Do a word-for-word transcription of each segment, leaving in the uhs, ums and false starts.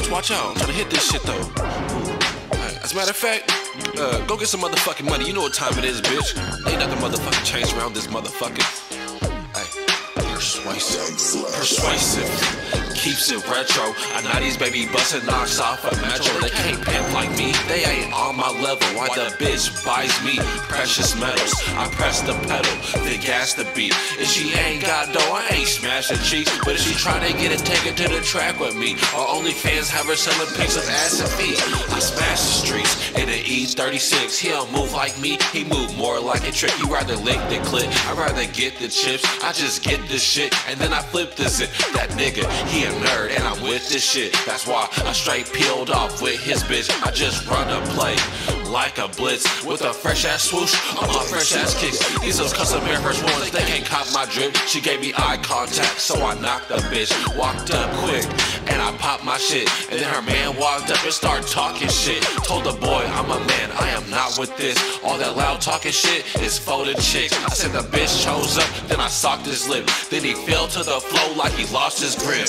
bitch, watch out. I'm trying to hit this shit though. Right. As a matter of fact, uh, go get some motherfucking money. You know what time it is, bitch. Ain't nothing motherfucking changed around this motherfucker. Hey, persuasive, persuasive. Keeps it retro. I know these baby bustin' knocks off a metro. They can't pimp like me. They ain't on my level. Why the bitch buys me precious metals? I press the pedal, then gas the beat. If she ain't got dough, I ain't smashing cheeks. But if she tryna get it, take it to the track with me. Or only fans have her selling pics of ass and feet. I smash the streets in an E thirty-six. He don't move like me. He move more like a trick. He rather lick the clip. I rather get the chips. I just get this shit and then I flip this it. That nigga, he a nerd and I'm with this shit. That's why I straight peeled off with his bitch. I just run a play like a blitz with a fresh ass swoosh on my fresh ass kicks. These those custom Air Force Ones, they can't cop my drip. She gave me eye contact, so I knocked the bitch. Walked up quick and I popped my shit. And then her man walked up and started talking shit. Told the boy I'm a man, I am not with this. All that loud talking shit is for the chicks. I said the bitch chose up, then I socked his lip. Then he fell to the floor like he lost his grip.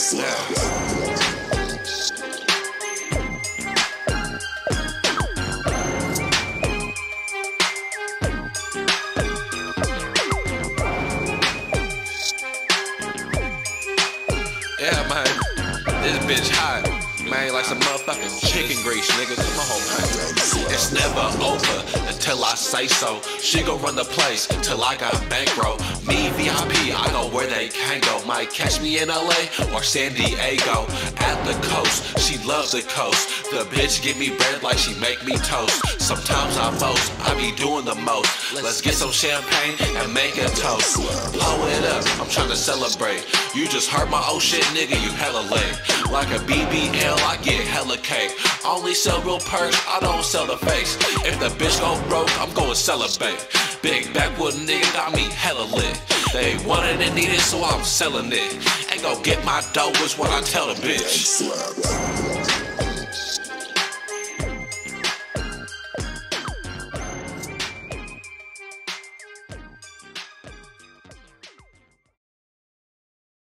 Yeah, man, this bitch hot, man, like some motherfucking chicken grease, nigga. Come on, man. It's never over until I say so. She gon' run the place till I got bankroll. Me V I P, I go where they can't go. Might catch me in L A or San Diego. At the coast, she loves the coast. The bitch give me bread like she make me toast. Sometimes I boast, I be doing the most. Let's get some champagne and make a toast. Blow it up, I'm trying to celebrate. You just heard my old shit, nigga, you hella late. Like a B B L, I get hella cake. Only sell real perks, I don't sell the face. If the bitch go broke, I'm going celebrate. Big backwood nigga got me hella lit. They wanted and needed, so I'm selling it. Ain't gon' get my dough, is what I tell the bitch.